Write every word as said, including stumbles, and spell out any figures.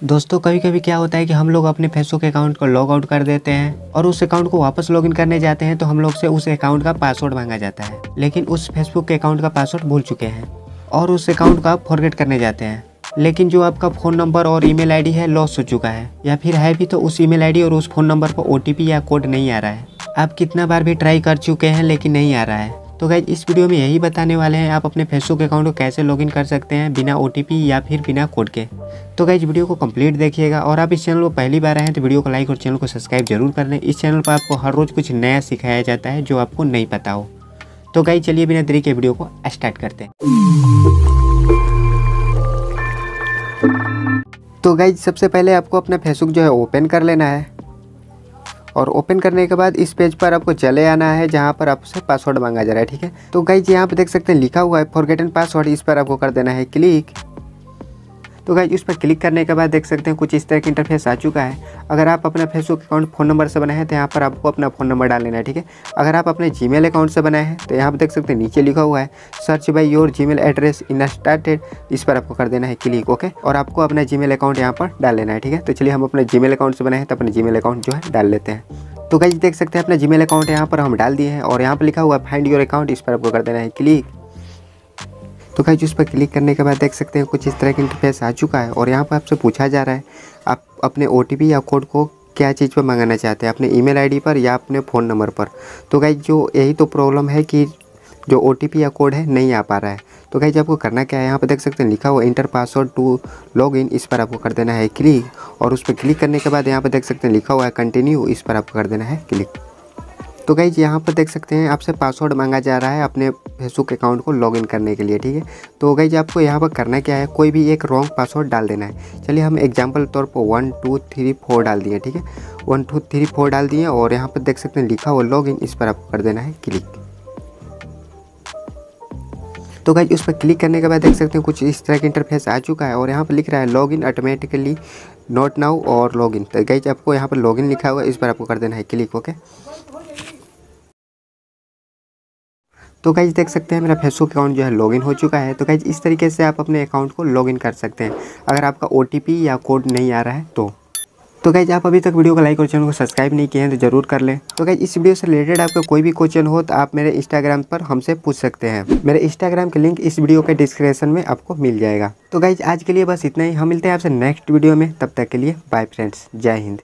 दोस्तों कभी कभी क्या होता है कि हम लोग अपने फेसबुक अकाउंट को लॉग आउट कर देते हैं और उस अकाउंट को वापस लॉगिन करने जाते हैं तो हम लोग से उस अकाउंट का पासवर्ड मांगा जाता है, लेकिन उस फेसबुक के अकाउंट का पासवर्ड भूल चुके हैं और उस अकाउंट को आप फॉरगेट करने जाते हैं। लेकिन जो आपका फ़ोन नंबर और ईमेल आईडी है लॉस हो चुका है, या फिर है भी तो उस ईमेल आईडी और उस फ़ोन नंबर पर ओटीपी या कोड नहीं आ रहा है। आप कितना बार भी ट्राई कर चुके हैं लेकिन नहीं आ रहा है। तो गाइज इस वीडियो में यही बताने वाले हैं आप अपने फेसबुक अकाउंट को कैसे लॉगिन कर सकते हैं बिना ओटीपी या फिर बिना कोड के। तो गाइज वीडियो को कंप्लीट देखिएगा और आप इस चैनल पर पहली बार आए हैं तो वीडियो को लाइक और चैनल को सब्सक्राइब जरूर कर लें। इस चैनल पर आपको हर रोज़ कुछ नया सिखाया जाता है जो आपको नहीं पता हो। तो गाइज चलिए बिना देरी के वीडियो को स्टार्ट करते हैं। तो गाइज सबसे पहले आपको अपना फेसबुक जो है ओपन कर लेना है और ओपन करने के बाद इस पेज पर आपको चले आना है जहां पर आपसे पासवर्ड मांगा जा रहा है। ठीक है, तो गाइज यहाँ पे देख सकते हैं लिखा हुआ है फॉरगेटन पासवर्ड, इस पर आपको कर देना है क्लिक। तो गाइज इस पर क्लिक करने के बाद देख सकते हैं कुछ इस तरह का इंटरफेस आ चुका है। अगर आप अपना फेसबुक अकाउंट फ़ोन नंबर से बनाए हैं तो यहाँ पर आपको अपना फ़ोन नंबर डाल लेना है। ठीक है, अगर आप अपने जीमेल अकाउंट से बनाए हैं तो यहाँ पर देख सकते हैं नीचे लिखा हुआ है search by your Gmail address in started, इस पर आपको कर देना है क्लिक। ओके, और आपको अपना जीमेल अकाउंट यहाँ पर डाल लेना है। ठीक है, तो चलिए हम अपने जीमेल अकाउंट से बनाए हैं तो अपने जीमेल अकाउंट जो है डाल लेते हैं। तो गाइज देख सकते हैं अपना जीमेल अकाउंट यहाँ पर हम डाल दिए हैं और यहाँ पर लिखा हुआ है फाइंड योर अकाउंट, इस पर आपको कर देना है क्लिक। तो गाइज उस पर क्लिक करने के बाद देख सकते हैं कुछ इस तरह का इंटरफेस आ चुका है और यहाँ पर आपसे पूछा जा रहा है आप अपने ओटीपी या कोड को क्या चीज़ पर मंगाना चाहते हैं, अपने ईमेल आईडी पर या अपने फ़ोन नंबर पर। तो गाइज जो यही तो प्रॉब्लम है कि जो ओटीपी या कोड है नहीं आ पा रहा है। तो गाइज आपको करना क्या है, यहाँ पर देख सकते हैं लिखा हुआ enter password to log in, इस पर आपको कर देना है क्लिक और उस पर क्लिक करने के बाद यहाँ पर देख सकते हैं लिखा हुआ है कंटिन्यू, इस पर आपको कर देना है क्लिक। तो गाइज यहाँ पर देख सकते हैं आपसे पासवर्ड मांगा जा रहा है अपने फेसबुक अकाउंट को लॉगिन करने के लिए। ठीक है, तो गाइज आपको यहाँ पर करना क्या है, कोई भी एक रॉन्ग पासवर्ड डाल देना है। चलिए हम एग्जांपल तौर पर वन टू थ्री फोर डाल दिए। ठीक है, वन टू थ्री फोर डाल दिए और यहाँ पर देख सकते हैं लिखा हुआ लॉगिन, इस पर आपको कर देना है क्लिक। तो गाइज उस पर क्लिक करने के बाद देख सकते हैं कुछ इस तरह का इंटरफेस आ चुका है और यहाँ पर लिख रहा है लॉगिन ऑटोमेटिकली नॉट नाउ और लॉगिन। तो गाइज आपको यहाँ पर लॉगिन लिखा हुआ है, इस पर आपको कर देना है क्लिक। ओके, तो गाइज देख सकते हैं मेरा फेसबुक अकाउंट जो है लॉगिन हो चुका है। तो गाइज इस तरीके से आप अपने अकाउंट को लॉगिन कर सकते हैं अगर आपका ओटीपी या कोड नहीं आ रहा है तो। तो गाइज आप अभी तक वीडियो को लाइक और चैनल को सब्सक्राइब नहीं किए हैं तो जरूर कर लें। तो गाइज इस वीडियो से रिलेटेड आपका कोई भी क्वेश्चन हो तो आप मेरे इंस्टाग्राम पर हमसे पूछ सकते हैं। मेरे इंस्टाग्राम का लिंक इस वीडियो के डिस्क्रिप्शन में आपको मिल जाएगा। तो गाइज आज के लिए बस इतना ही, हम मिलते हैं आपसे नेक्स्ट वीडियो में, तब तक के लिए बाय फ्रेंड्स, जय हिंद।